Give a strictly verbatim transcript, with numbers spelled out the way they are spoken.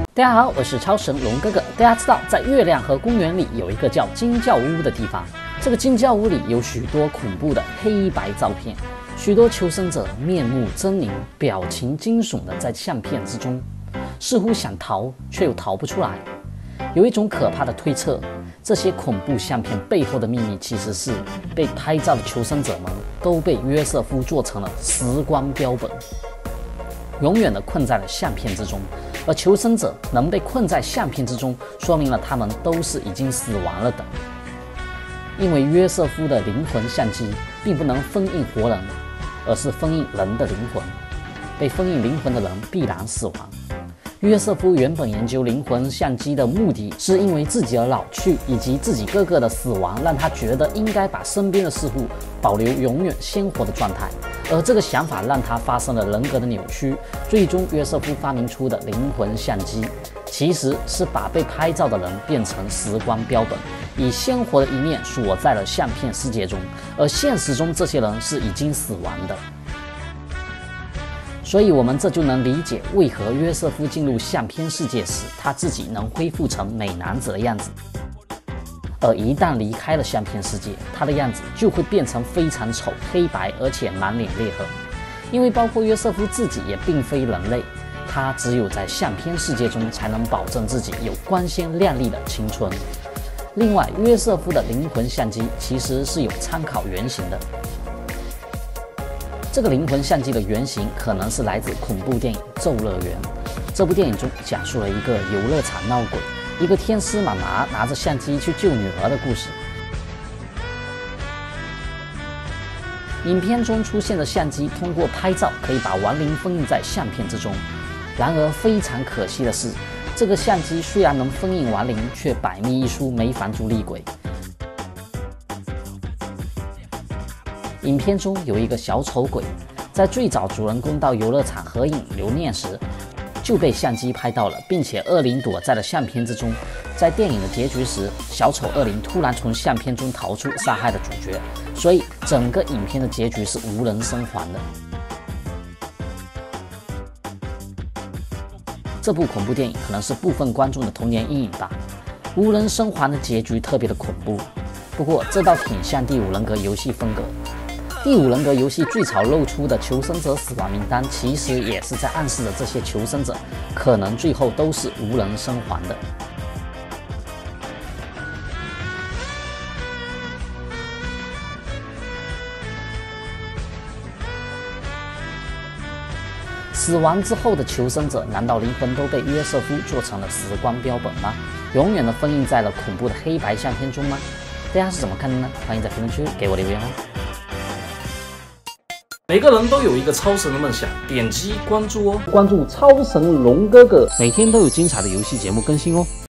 大家好，我是超神龙哥哥。大家知道，在月亮河公园里有一个叫惊叫屋的地方。这个惊叫屋里有许多恐怖的黑白照片，许多求生者面目狰狞，表情惊悚的在相片之中，似乎想逃却又逃不出来。有一种可怕的推测，这些恐怖相片背后的秘密其实是被拍照的求生者们都被约瑟夫做成了时光标本，永远的困在了相片之中。而求生者能被困在相片之中，说明了他们都是已经死亡了的。因为约瑟夫的灵魂相机并不能封印活人，而是封印人的灵魂。被封印灵魂的人必然死亡。约瑟夫原本研究灵魂相机的目的，是因为自己的老去以及自己哥哥的死亡，让他觉得应该把身边的事物保留永远鲜活的状态。而这个想法让他发生了人格的扭曲，最终约瑟夫发明出的灵魂相机，其实是把被拍照的人变成时光标本，以鲜活的一面锁在了相片世界中，而现实中这些人是已经死亡的。所以我们这就能理解为何约瑟夫进入相片世界时，他自己能恢复成美男子的样子，而一旦离开了相片世界，他的样子就会变成非常丑、黑白，而且满脸裂痕。因为包括约瑟夫自己也并非人类，他只有在相片世界中才能保证自己有光鲜亮丽的青春。另外，约瑟夫的灵魂相机其实是有参考原型的。这个灵魂相机的原型可能是来自恐怖电影《咒乐园》。这部电影中讲述了一个游乐场闹鬼，一个天师妈妈拿着相机去救女儿的故事。影片中出现的相机通过拍照可以把亡灵封印在相片之中，然而非常可惜的是，这个相机虽然能封印亡灵，却百密一疏，没法阻厉鬼。影片中有一个小丑鬼，在最早主人公到游乐场合影留念时，就被相机拍到了，并且恶灵躲在了相片之中。在电影的结局时，小丑恶灵突然从相片中逃出，杀害了主角，所以整个影片的结局是无人生还的。这部恐怖电影可能是部分观众的童年阴影吧，无人生还的结局特别的恐怖。不过这倒挺像第五人格游戏风格。第五人格游戏最早露出的求生者死亡名单，其实也是在暗示着这些求生者可能最后都是无人生还的。死亡之后的求生者，难道灵魂都被约瑟夫做成了时光标本吗？永远的封印在了恐怖的黑白相片中吗？大家是怎么看的呢？欢迎在评论区给我留言哦。 每个人都有一个超神的梦想，点击关注哦， 关注超神龙哥哥，每天都有精彩的游戏节目更新哦。